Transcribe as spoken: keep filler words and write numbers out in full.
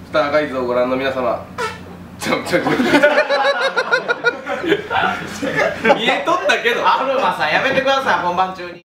スターガイズをご覧の皆様、ちょちょちょ見えとったけど、 アルマさんやめてください、本番中に。